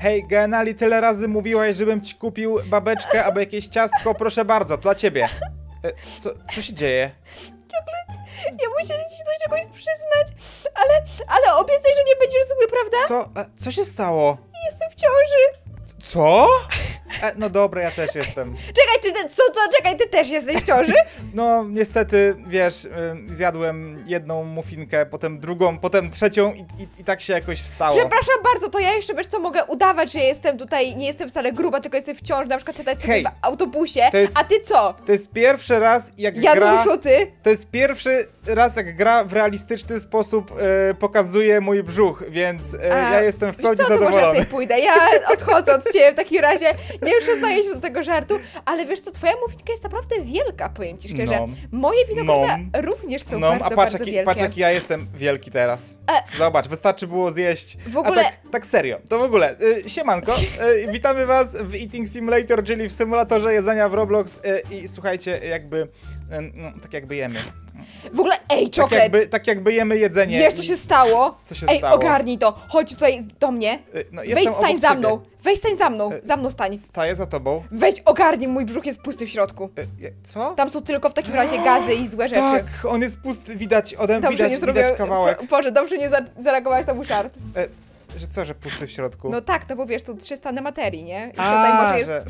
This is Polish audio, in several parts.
Hej, Genali, tyle razy mówiłaś, żebym ci kupił babeczkę albo jakieś ciastko, proszę bardzo, dla ciebie. Co się dzieje? Ja muszę ci do czegoś przyznać, ale obiecaj, że nie będziesz zły, prawda? Co się stało? Jestem w ciąży. Co? No dobra, ja też jestem. Czekaj, czekaj, ty też jesteś w ciąży? No, niestety, wiesz, zjadłem jedną muffinkę, potem drugą, potem trzecią i tak się jakoś stało. Przepraszam bardzo, to ja jeszcze, wiesz co, mogę udawać, że jestem tutaj, nie jestem wcale gruba, tylko jestem w ciąży, na przykład siadać sobie w autobusie, a ty co? To jest pierwszy raz, jak Januszu, ty? To jest pierwszy raz, jak gra w realistyczny sposób pokazuje mój brzuch, więc ja jestem w pełni zadowolony. Może sobie pójdę, ja odchodzę od ciebie w takim razie, nie przyznaję się do tego żartu, ale wiesz co, twoja muffinka jest naprawdę wielka, powiem ci szczerze. Moje winogrona również są bardzo wielkie. Patrz jak ja jestem wielki teraz. Zobacz, wystarczy było zjeść. W ogóle... tak serio, to w ogóle, siemanko, witamy was w Eating Simulator, czyli w symulatorze jedzenia w Roblox i słuchajcie, tak jakby jemy. W ogóle, ej, czoklet! Tak jakby jemy jedzenie. Wiesz, co się stało? Co się stało? Ogarnij to, chodź tutaj do mnie. Wejdź, stań za mną. Weź, stań za mną stań. Staję za tobą. Weź, ogarnij, mój brzuch jest pusty w środku. Co? Tam są tylko w takim razie gazy i złe rzeczy. Tak, on jest pusty, widać kawałek. Boże, dobrze nie zareagowałaś na mój żart. Że pusty w środku? No tak, no bo wiesz, tu 3 stany materii, nie? I tutaj może jest...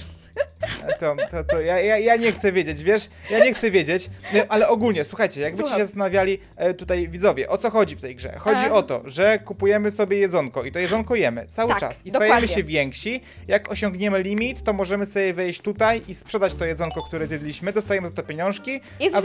Ja nie chcę wiedzieć, wiesz? Ja nie chcę wiedzieć, ale ogólnie, słuchajcie, jakbyście się zastanawiali tutaj widzowie, o co chodzi w tej grze? Chodzi o to, że kupujemy sobie jedzonko i to jedzonko jemy cały czas i stajemy się więksi. Jak osiągniemy limit, to możemy sobie wejść tutaj i sprzedać to jedzonko, które zjedliśmy, dostajemy za to pieniążki,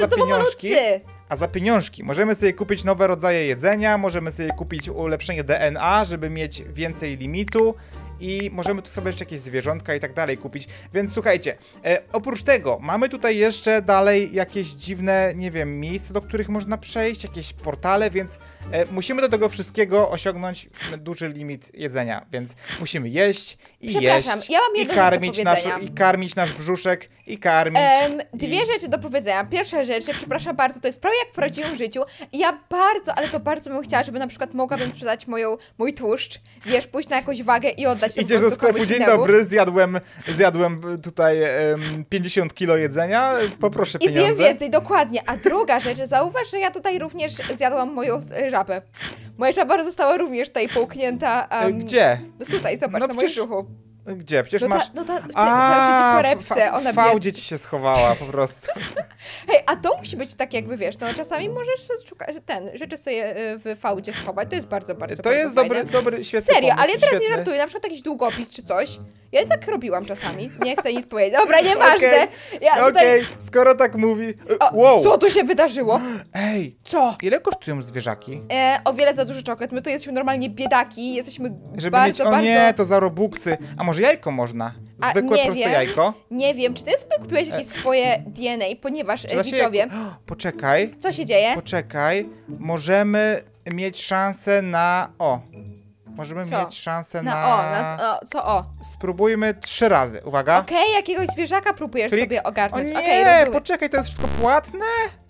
a za pieniążki możemy sobie kupić nowe rodzaje jedzenia, możemy sobie kupić ulepszenie DNA, żeby mieć więcej limitu. I możemy tu sobie jeszcze jakieś zwierzątka i tak dalej kupić. Więc słuchajcie, oprócz tego mamy tutaj jeszcze dalej jakieś dziwne, nie wiem, miejsca, do których można przejść, jakieś portale, więc musimy do tego wszystkiego osiągnąć duży limit jedzenia, więc musimy jeść i jeść ja mam jedno i karmić nasz brzuszek i karmić. Dwie rzeczy do powiedzenia. Pierwsza rzecz, przepraszam bardzo, to jest prawie jak w prawdziwym życiu i ja bardzo, ale to bardzo bym chciała, żeby na przykład mogłabym sprzedać mój tłuszcz, wiesz, pójść na jakąś wagę i oddać. Idziesz do sklepu, dzień dobry, zjadłem tutaj 50 kilo jedzenia, poproszę pieniądze. I zjem więcej, dokładnie. A druga rzecz, zauważ, że ja tutaj również zjadłam moją żabę. Moja żaba została również tutaj połknięta. Gdzie? No tutaj, zobacz, na moim brzuchu. Gdzie? Przecież masz... w torebce, ona fałdzie ci się schowała po prostu. Hej, a to musi być tak jakby, wiesz, no czasami możesz szukać, rzeczy sobie w fałdzie schować, to jest bardzo To jest dobry, świetny Serio, pomysł, ale ja teraz nie żartuję, na przykład jakiś długopis czy coś. Ja tak robiłam czasami, nie chcę nic powiedzieć. Dobra, nieważne. Okej, skoro tak mówi... Wow. Co tu się wydarzyło? Ej, co? Ile kosztują zwierzaki? O wiele za duży czoklet, my tu jesteśmy normalnie biedaki, jesteśmy Żeby mieć, nie, to za robuxy. A może jajko można? Zwykłe, proste jajko? Nie wiem, czy ty sobie kupiłeś jakieś swoje DNA, ponieważ widzowie... Poczekaj. Co się dzieje? Poczekaj, możemy mieć szansę na... Możemy mieć szansę na... Spróbujmy 3 razy, uwaga. Okej, jakiegoś zwierzaka próbujesz sobie ogarnąć. Poczekaj, to jest wszystko płatne?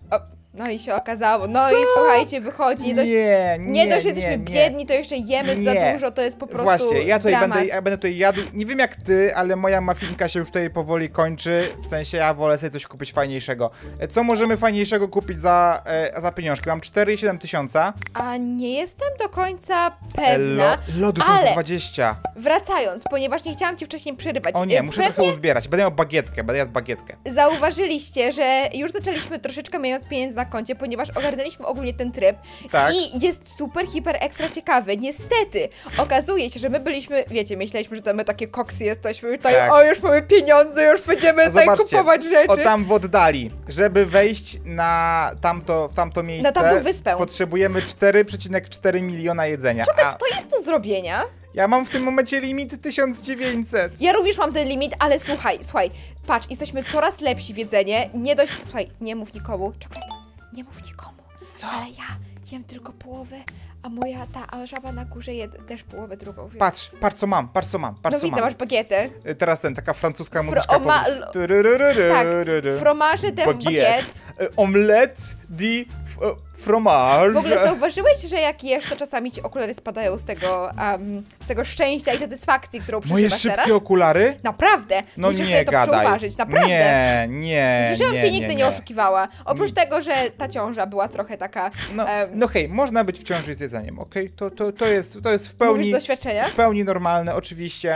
No i się okazało, i słuchajcie, wychodzi, nie dość, że jesteśmy biedni, to jeszcze jemy za dużo, to jest po prostu Właśnie, ja będę tutaj jadł, nie wiem jak ty, ale moja muffinka się już tutaj powoli kończy, w sensie ja wolę sobie coś kupić fajniejszego. Co możemy fajniejszego kupić za pieniążki? Mam 4,7 tysiąca. A nie jestem do końca pewna, Lody są za 20. Wracając, ponieważ nie chciałam cię wcześniej przerywać. O nie, muszę trochę uzbierać, będę jadł bagietkę. Zauważyliście, że już zaczęliśmy troszeczkę mając pieniędzy na koncie, ponieważ ogarnęliśmy ogólnie ten tryb i jest super, hiper, ekstra ciekawy. Niestety, okazuje się, że my byliśmy, wiecie, myśleliśmy, że to my takie koksy jesteśmy, tutaj, już mamy pieniądze, już będziemy tutaj kupować rzeczy. Tam w oddali, żeby wejść na tamto miejsce, na tamtą wyspę, potrzebujemy 4,4 miliona jedzenia. To jest do zrobienia. Ja mam w tym momencie limit 1900. Ja również mam ten limit, ale słuchaj, patrz, jesteśmy coraz lepsi w jedzenie, słuchaj, nie mów nikomu, nie mów nikomu. Co? Ale ja jem tylko połowę, a moja żaba na górze je też połowę drugą. Więc... Patrz co mam. Widzę, masz bagietę. Teraz taka francuska muzyczka. Tak, fromage de baguette. Omelette di fromage. W ogóle zauważyłeś, że jak jesz, to czasami ci okulary spadają z tego szczęścia i satysfakcji, którą przeżywasz Moje teraz? szybkie okulary? Naprawdę. No musisz nie sobie to gadaj. przeuważyć, naprawdę. Nie. Przecież ja cię nigdy nie oszukiwała. Oprócz tego, że ta ciąża była trochę taka... No hej, można być w ciąży z jedzeniem, okej? To jest w pełni... Mówisz z doświadczenia? W pełni normalne, oczywiście.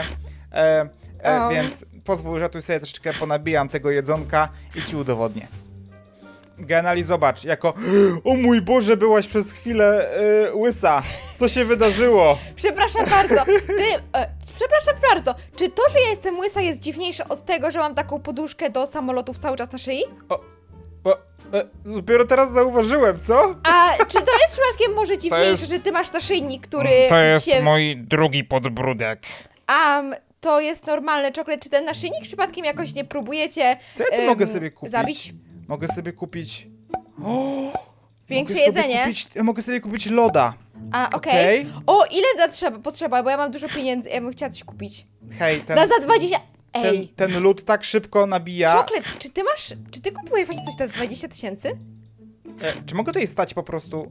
Więc pozwól, że tu sobie troszeczkę ponabijam tego jedzonka i ci udowodnię. Genali, zobacz, jako o mój Boże, byłaś przez chwilę łysa. Co się wydarzyło? Przepraszam bardzo. Przepraszam bardzo. Czy to, że ja jestem łysa jest dziwniejsze od tego, że mam taką poduszkę do samolotów cały czas na szyi? Dopiero teraz zauważyłem, co? A czy to jest przypadkiem może dziwniejsze, że ty masz naszyjnik, który To jest mój drugi podbródek. To jest normalny czoklet. Czy ten naszyjnik przypadkiem jakoś nie próbujecie Co ja tu mogę sobie kupić? zabić? Mogę sobie kupić... Większe jedzenie? Mogę sobie kupić loda. Okej. O, ile potrzeba? Bo ja mam dużo pieniędzy, ja bym chciała coś kupić. Hej, Za 20... Ej! Ten lód tak szybko nabija. Czoklet, czy ty kupujesz właśnie coś za 20 000? Czy mogę tutaj stać po prostu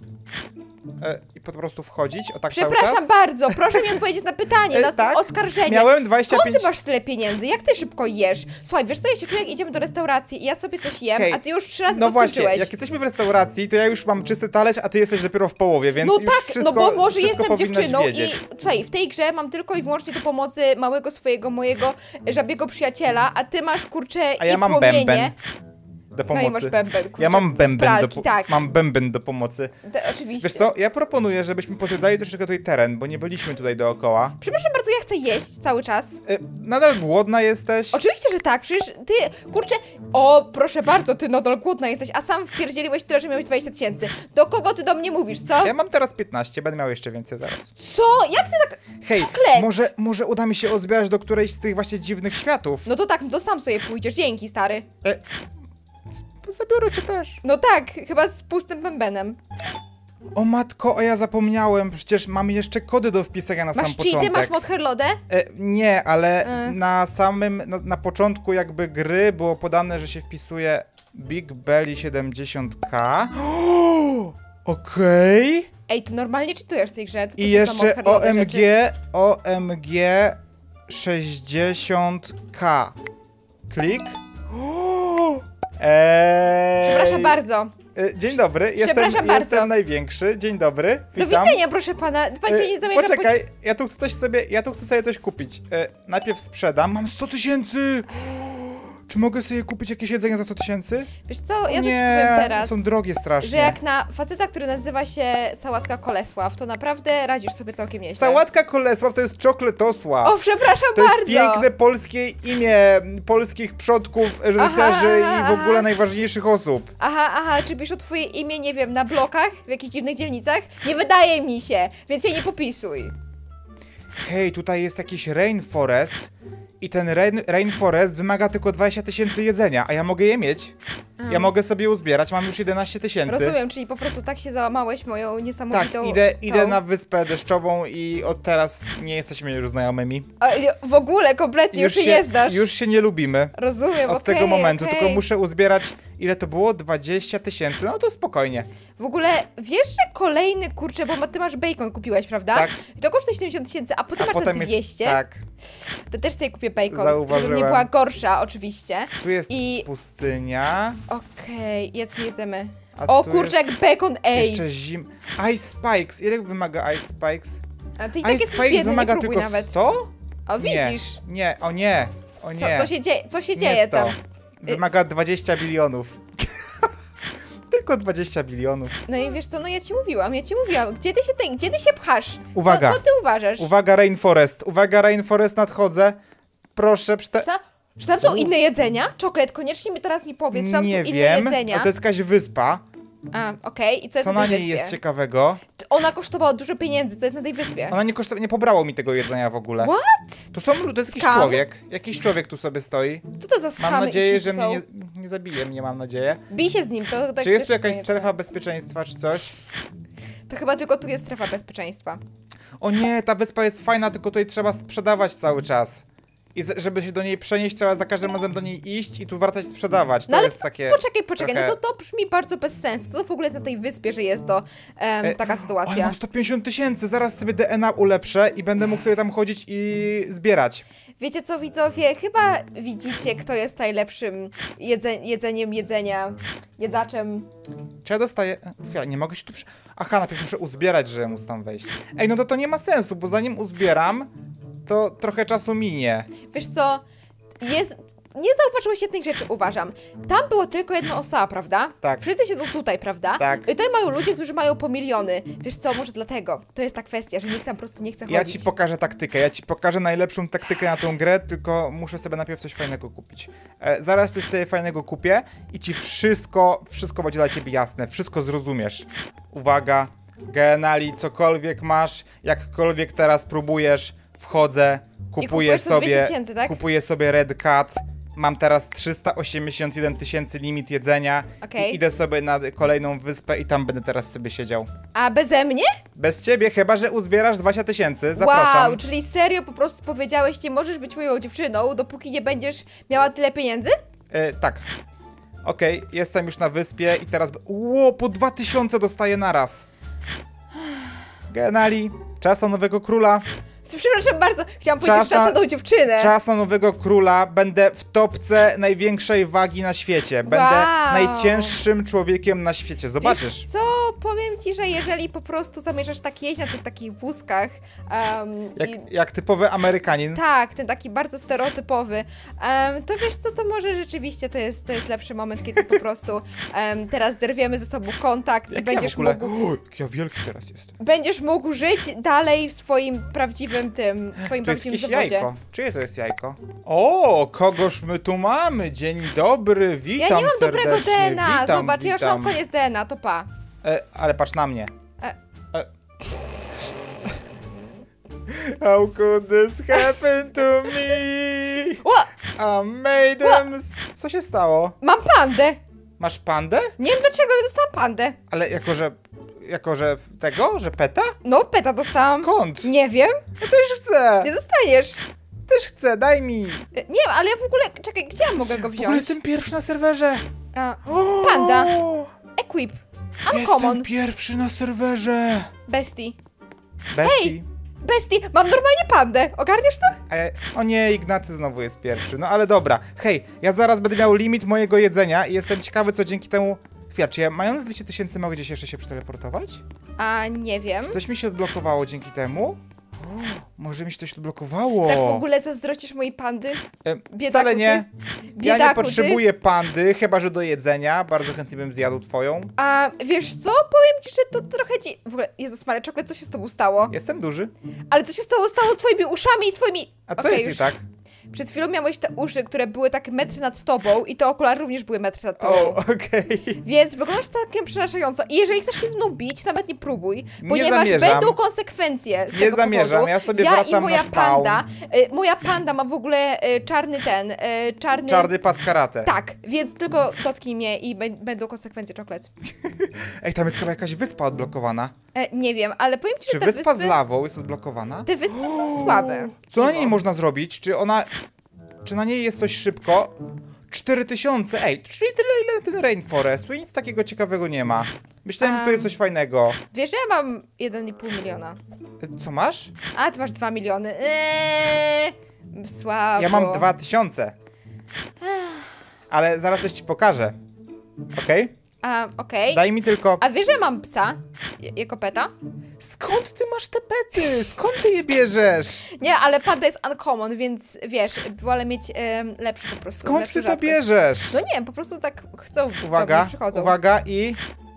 i po prostu wchodzić? O tak cały czas? Przepraszam bardzo, proszę mi odpowiedzieć na pytanie, na tak? oskarżenie. Miałem 25... Skąd ty masz tyle pieniędzy? Jak ty szybko jesz? Słuchaj, wiesz co, ja się czuję, jak idziemy do restauracji i ja sobie coś jem, a ty już 3 razy no to właśnie, skończyłeś. jak jesteśmy w restauracji, to ja już mam czysty talerz, a ty jesteś dopiero w połowie, więc No już tak, wszystko, no bo może wszystko jestem dziewczyną wiedzieć. i słuchaj, w tej grze mam tylko i wyłącznie do pomocy małego mojego żabiego przyjaciela, a ty masz kurczę A ja i mam płomienie. bęben do pomocy. No i masz bęben, kurczę, ja mam bęben tak. mam bęben do pomocy. Oczywiście. Wiesz co, ja proponuję, żebyśmy pozwiedzali troszeczkę tutaj teren, bo nie byliśmy tutaj dookoła. Przepraszam bardzo, ja chcę jeść cały czas. Nadal głodna jesteś? Oczywiście, że tak, przecież ty, kurczę, o, proszę bardzo, ty nadal głodna jesteś, a sam wpierdzieliłeś tyle, że miałeś 20 000. Do kogo ty do mnie mówisz, co? Ja mam teraz 15, będę miał jeszcze więcej zaraz. Co? Jak ty tak... Hej, Czoklet! może uda mi się ozbierać do którejś z tych właśnie dziwnych światów. No to tak, no to sam sobie pójdziesz, dzięki, stary. Zabiorę cię też. No tak, chyba z pustym bębenem. O matko, a ja zapomniałem, przecież mam jeszcze kody do wpisania na sam początek. Masz cheaty, masz modherlodę? Nie, ale na początku jakby gry było podane, że się wpisuje Big Belly 70k. Okej. Ej, ty normalnie czytujesz w tej grze? I jeszcze OMG 60k. Klik. Przepraszam bardzo. Dzień dobry, jestem największy. Dzień dobry, witam. Do widzenia, proszę pana. Pan się nie zamierza... Poczekaj, ja tu chcę sobie coś kupić. Najpierw sprzedam. Mam 100 000! Czy mogę sobie kupić jakieś jedzenie za 100 000? Wiesz co, ja to ci powiem teraz. Są drogie strasznie. Że jak na faceta, który nazywa się Sałatka Kolesław, to naprawdę radzisz sobie całkiem nieźle. Sałatka Kolesław to jest czokletosław. O, przepraszam bardzo. To jest piękne polskie imię polskich przodków, rycerzy i w ogóle najważniejszych osób. Aha, czy piszą twoje imię, nie wiem, na blokach, w jakichś dziwnych dzielnicach? Nie wydaje mi się, więc się nie popisuj. Hej, tutaj jest jakiś rainforest i ten rainforest wymaga tylko 20 000 jedzenia, a ja mogę je mieć. Ja mogę sobie uzbierać, mam już 11 000. Rozumiem, czyli po prostu tak się załamałeś moją niesamowitą... Tak, idę na wyspę deszczową i od teraz nie jesteśmy już znajomymi. W ogóle, kompletnie już się nie znasz. Już się nie lubimy. Rozumiem, od tego momentu, okej. tylko muszę uzbierać, ile to było? 20 000, no to spokojnie. W ogóle, wiesz, że kolejny, kurczę, bo ty masz bacon kupiłeś, prawda? Tak. I to kosztuje 70 000, a potem masz za 200. Tak. To też sobie kupię bacon, Zauważyłem. żeby nie była gorsza, oczywiście. Tu jest pustynia. Okej, jedzmy. A O tu kurczę, jak bacon, ej! Jeszcze Ice Spikes. Ile wymaga Ice Spikes? A ty i tak Ice jesteś Spikes biedny, wymaga nie próbuj tylko nawet. 100? O, widzisz? Nie, o nie. Co się Nie dzieje 100. tam? Wymaga 20 bilionów. Tylko 20 bilionów. No i wiesz co, no ja ci mówiłam. Gdzie ty się pchasz? Uwaga. Co ty uważasz? Uwaga, Rainforest, nadchodzę. Proszę, Czy tam są inne jedzenia? Czoklet, koniecznie teraz mi powiedz, czy tam są inne jedzenia. to jest jakaś wyspa. Okej. I co jest Co na na tej niej wyspie? jest ciekawego? Ona kosztowała dużo pieniędzy, co jest na tej wyspie? Ona nie pobrało mi tego jedzenia w ogóle. What? To jest jakiś Skam? człowiek. Jakiś człowiek tu sobie stoi. Co to za skamy Mam nadzieję, i że są? mnie nie zabije, mam nadzieję. Bij się z nim, to tak Czy jest też tu jakaś konieczne. strefa bezpieczeństwa, czy coś? To chyba tylko tu jest strefa bezpieczeństwa. O nie, ta wyspa jest fajna, tylko tutaj trzeba sprzedawać cały czas. I żeby się do niej przenieść, trzeba za każdym razem do niej iść i tu wracać sprzedawać. No ale jest takie poczekaj, trochę... no to brzmi bardzo bez sensu. Co to w ogóle jest na tej wyspie, że jest to taka sytuacja? Ale mam 150 000, zaraz sobie DNA ulepszę i będę mógł sobie tam chodzić i zbierać. Wiecie co, widzowie? Chyba widzicie, kto jest najlepszym jedzaczem. Czy ja dostaję... Ja nie mogę się tu Aha, najpierw muszę uzbierać, żeby móc tam wejść. Ej, no to nie ma sensu, bo zanim uzbieram, to trochę czasu minie. Wiesz co, nie zauważyłeś jednej rzeczy, uważam. Tam było tylko jedna osoba, prawda? Tak. Wszyscy siedzą tutaj, prawda? Tak. I tutaj mają ludzie, którzy mają po miliony. Wiesz co, może dlatego. To jest ta kwestia, że nikt tam po prostu nie chce chodzić. Ja ci pokażę taktykę, ja ci pokażę najlepszą taktykę na tą grę, tylko muszę sobie najpierw coś fajnego kupić. Zaraz coś sobie fajnego kupię i ci wszystko będzie dla ciebie jasne, wszystko zrozumiesz. Uwaga, Geniali, cokolwiek masz, jakkolwiek teraz próbujesz, wchodzę, kupuję sobie, tak? kupuję sobie Red Cat. Mam teraz 381 000 limit jedzenia i idę sobie na kolejną wyspę i tam będę teraz sobie siedział. A beze mnie? Bez ciebie, chyba że uzbierasz 20 000, zapraszam. Wow, czyli serio po prostu powiedziałeś, nie możesz być moją dziewczyną, dopóki nie będziesz miała tyle pieniędzy? Tak. Okej, jestem już na wyspie i teraz... Ło, po 2000 dostaję naraz. Geniali, czas na nowego króla. Przepraszam bardzo, chciałam powiedzieć czas na tą dziewczynę. Czas na nowego króla. Będę w topce największej wagi na świecie. Będę najcięższym człowiekiem na świecie. Zobaczysz. Wiesz co, powiem ci, że jeżeli po prostu zamierzasz tak jeździć na tych takich wózkach... Jak typowy Amerykanin. Tak, ten taki bardzo stereotypowy. To wiesz co, to może rzeczywiście to jest lepszy moment, kiedy po prostu teraz zerwiemy ze sobą kontakt i będziesz mógł... Jak ja wielki teraz jestem. Będziesz mógł żyć dalej w swoim prawdziwym zawodzie. Jajko. Czyje to jest jajko? O, kogoż my tu mamy? Dzień dobry, witam serdecznie. Ja nie mam serdecznie. dobrego DNA, witam, zobacz, ja już mam koniec DNA, to pa. Ale patrz na mnie. How could this happen to me? I made them... Co się stało? Mam pandę. Masz pandę? Nie wiem dlaczego, ale dostałam pandę. Ale jako że tego? Że peta? No, peta dostałam. Skąd? Nie wiem. Ja też chcę. Nie dostajesz. Też chcę, daj mi. Nie wiem, ale ja w ogóle... Czekaj, gdzie ja mogę go wziąć? W ogóle jestem pierwszy na serwerze. Panda. Equip. Uncommon. Jestem pierwszy na serwerze. Bestie. Bestie. Bestie, mam normalnie pandę. Ogarniesz to? O nie, Ignacy znowu jest pierwszy. No ale dobra. Hej, ja zaraz będę miał limit mojego jedzenia i jestem ciekawy, co dzięki temu... Chwila, czy ja mając 200 000 mogę gdzieś jeszcze się przeteleportować? Nie wiem. Czy coś mi się odblokowało dzięki temu? Może mi się coś odblokowało. Tak w ogóle zazdrościsz mojej pandy? Wcale nie. Ja nie potrzebuję ty? pandy, chyba że do jedzenia. Bardzo chętnie bym zjadł twoją. A wiesz co? Powiem ci, że to trochę ci... W ogóle, Jezus Maria, czoklet, co się z tobą stało? Jestem duży. Ale co się stało z twoimi uszami i z twoimi... A co jest i tak? Przed chwilą miałeś te uszy, które były tak metr nad tobą i te okulary również były metr nad tobą. Okej. Więc wyglądasz całkiem przerażająco. I jeżeli chcesz się z mną bić, nawet nie próbuj, ponieważ zamierzam. będą konsekwencje z tego zamierzam, powodu. ja sobie wracam na spawn. Moja panda ma w ogóle czarny Czarny pas karate. Tak, więc tylko dotknij mnie i będą konsekwencje, czoklet. Ej, tam jest chyba jakaś wyspa odblokowana. Nie wiem, ale powiem ci, że te wyspa z lawą jest odblokowana? Te wyspy są słabe. Co na niej można zrobić? Czy na niej jest coś szybko? 4000, ej, czyli tyle ile ten Rainforest, nic takiego ciekawego nie ma. Myślałem, że to jest coś fajnego. Wiesz, że ja mam 1,5 miliona. Co masz? A, ty masz 2 miliony. Słabo. Ja mam 2000. Ale zaraz coś ci pokażę. Okej? Okej. Daj mi tylko... A wiesz, że mam psa? Jako peta? Skąd ty masz te pety? Skąd ty je bierzesz? Nie, ale panda jest uncommon, więc wiesz, wolę mieć lepszy po prostu. Skąd ty to bierzesz? No nie wiem, po prostu tak chcą. Uwaga, przychodzą. uwaga i...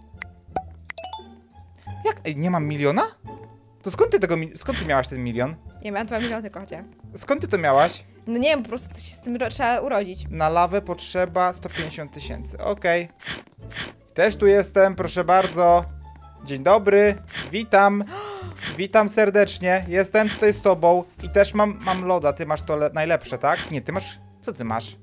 Jak? Ej, nie mam miliona? To skąd ty miałaś ten milion? Ja miałam 2 miliony, kochanie. Skąd ty to miałaś? No nie wiem, po prostu się z tym trzeba urodzić. Na lawę potrzeba 150 000. Okej. Też tu jestem, proszę bardzo. Dzień dobry, witam. Witam serdecznie, jestem tutaj z tobą i też mam loda. Ty masz to najlepsze, tak? Nie, ty masz... Co ty masz?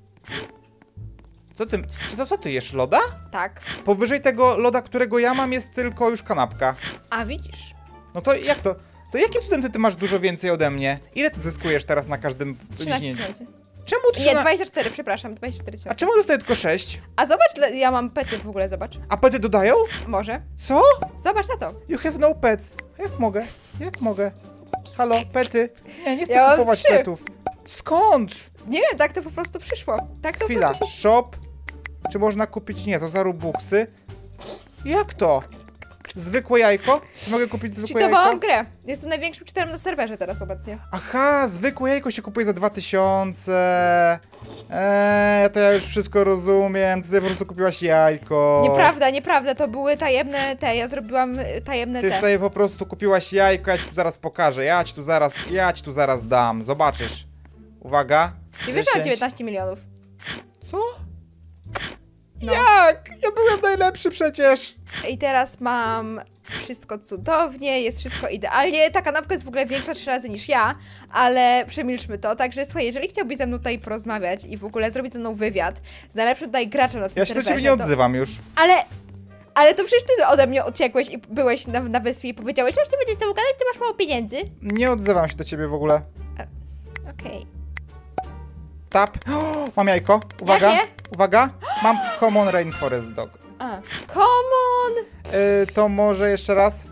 Co ty jesz, loda? Tak. Powyżej tego loda, którego ja mam, jest tylko już kanapka. A widzisz? No to jak to? To jakim cudem ty masz dużo więcej ode mnie? Ile ty zyskujesz teraz na każdym 13 tysięcy. Czemu Nie, 24, przepraszam, 24 tysiące. A czemu dostaję tylko 6? A zobacz, ja mam pety w ogóle, zobacz. A pety dodają? Może. Co? Zobacz na to. You have no pets. Jak mogę? Jak mogę? Halo, pety? Nie chcę Ja mam kupować 3. petów. Skąd? Nie wiem, tak to po prostu przyszło. Tak to Chwila, po prostu się... shop. Czy można kupić? Nie, to za Robuxy. Jak to? Zwykłe jajko? Czy mogę kupić zwykłe Cheatowałam jajko? grę. Jestem największym cheaterem na serwerze teraz obecnie. Aha, zwykłe jajko się kupuje za 2000. To ja już wszystko rozumiem. Ty sobie po prostu kupiłaś jajko. Nieprawda, to były tajemne ja zrobiłam tajemne Ty sobie po prostu kupiłaś jajko, ja ci tu zaraz pokażę. Ja ci tu zaraz dam. Zobaczysz. Uwaga. I wyszło 19 milionów. Co? No. Jak? Ja byłem najlepszy przecież. I teraz mam wszystko cudownie, jest wszystko idealnie. Ta kanapka jest w ogóle większa 3 razy niż ja, ale przemilczmy to. Także słuchaj, jeżeli chciałbyś ze mną tutaj porozmawiać i w ogóle zrobić ze mną wywiad z najlepszym tutaj graczem na tym Ja się serwerze, do ciebie nie odzywam już. Ale to przecież ty ode mnie uciekłeś i byłeś na wyspie i powiedziałeś, że nie będę z tobą gadać, ty masz mało pieniędzy. Nie odzywam się do ciebie w ogóle. Okej. Tap. Mam jajko. Uwaga. Jakie? Uwaga. Mam Common Rainforest Dog. Common! To może jeszcze raz.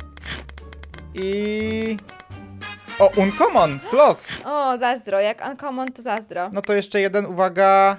I... O, Uncommon, slot. O, zazdro, jak uncommon to zazdro. No to jeszcze jeden, uwaga.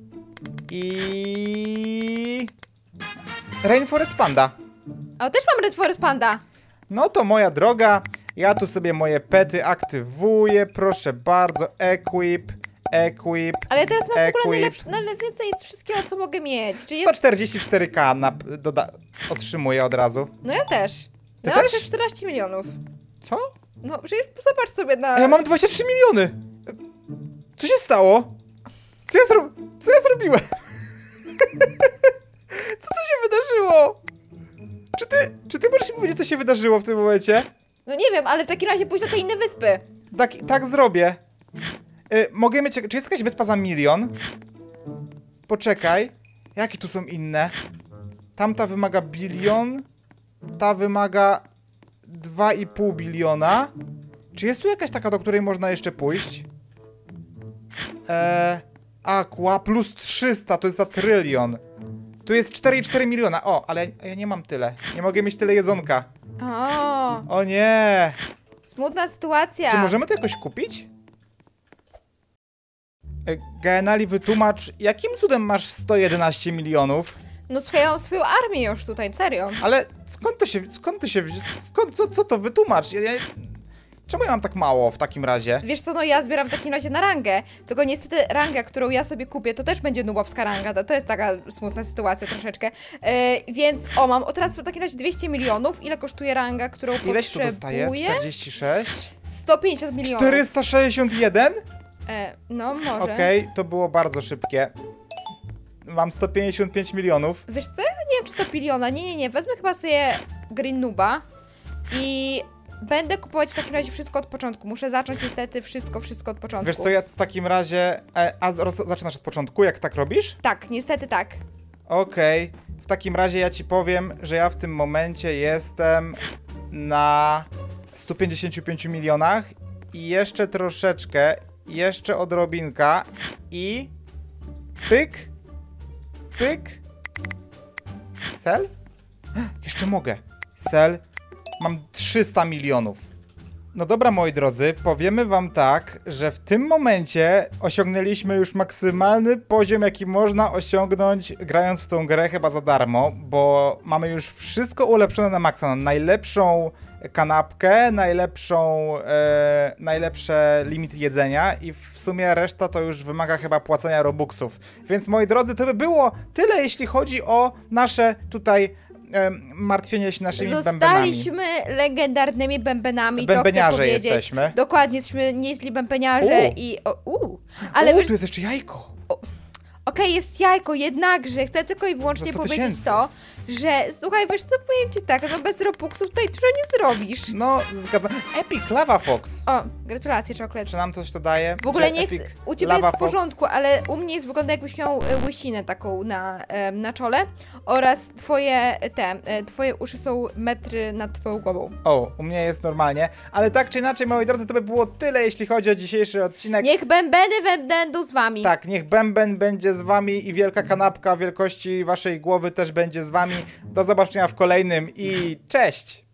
I... Rainforest Panda. O, też mam Red Forest Panda. No to moja droga, ja tu sobie moje pety aktywuję, proszę bardzo, equip. Ale ja teraz mam w ogóle equip. najwięcej z wszystkiego, co mogę mieć. Czy jest... 144k otrzymuję od razu. No ja też. Ty Ja mam też? przecież 14 milionów. Co? No przecież zobacz sobie na... A ja mam 23 miliony! Co się stało? Co ja zrobiłem? Co to się wydarzyło? Czy ty możesz mi powiedzieć, co się wydarzyło w tym momencie? No nie wiem, ale w takim razie pójdź do tej innej wyspy. Tak zrobię. Mogę mieć... Czy jest jakaś wyspa za 1 milion? Poczekaj. Jakie tu są inne? Tamta wymaga 1 bilion. Ta wymaga 2,5 biliona. Czy jest tu jakaś taka, do której można jeszcze pójść? Aqua plus 300, to jest za trylion. Tu jest 4,4 miliona. O, ale ja nie mam tyle. Nie mogę mieć tyle jedzonka. O nie. Smutna sytuacja. Czy możemy to jakoś kupić? Gaenali, wytłumacz, jakim cudem masz 111 milionów? No swoją armię już tutaj, serio. Ale co to wytłumacz? Czemu ja mam tak mało w takim razie? Wiesz co, no ja zbieram w takim razie na rangę, tylko niestety ranga, którą ja sobie kupię, to też będzie nubowska ranga, to jest taka smutna sytuacja troszeczkę, więc mam teraz w takim razie 200 milionów, ile kosztuje ranga, którą Ileś tu potrzebuję? dostaję? 46? 150 milionów. 461? No może. Okej, to było bardzo szybkie. Mam 155 milionów. Wiesz co, ja nie wiem czy to biliona, nie, wezmę chyba sobie Green Nuba i będę kupować w takim razie wszystko od początku. Muszę zacząć niestety wszystko od początku. Wiesz co, ja w takim razie... zaczynasz od początku, jak tak robisz? Tak, niestety tak. Okej. W takim razie ja ci powiem, że ja w tym momencie jestem na 155 milionach i jeszcze troszeczkę, jeszcze odrobinka i... Pyk. Sell? Jeszcze mogę. Sell. Mam 300 milionów. No dobra, moi drodzy, powiemy wam tak, że w tym momencie osiągnęliśmy już maksymalny poziom, jaki można osiągnąć grając w tą grę chyba za darmo, bo mamy już wszystko ulepszone na maksa, na najlepszą kanapkę, najlepsze limity jedzenia i w sumie reszta to już wymaga chyba płacenia robuxów. Więc moi drodzy, to by było tyle, jeśli chodzi o nasze tutaj martwienie się naszymi bębenami. Zostaliśmy legendarnymi bębenami, Bębeniarze to chcę powiedzieć. jesteśmy. Dokładnie, jesteśmy nieźli bębeniarze i... Ale wiesz, tu jest jeszcze jajko. Okej, jest jajko, jednakże chcę tylko i wyłącznie Za 100 powiedzieć 000. to, że słuchaj, wiesz co, powiem ci tak, no bez Robuxów tutaj dużo nie zrobisz. No, zgadzam. Epic Lava Fox. O, gratulacje, czoklet. Czy nam coś to daje? W ogóle Czy nie chcę, Epic u ciebie Lava jest w Fox? porządku, ale u mnie jest wygląda jakbyś miał łysinę taką na czole oraz twoje uszy są metry nad twoją głową. O, u mnie jest normalnie, ale tak czy inaczej, moi drodzy, to by było tyle, jeśli chodzi o dzisiejszy odcinek. Niech bębeny będą z wami. Tak, niech bęben będzie z wami i wielka kanapka wielkości waszej głowy też będzie z wami. Do zobaczenia w kolejnym i cześć!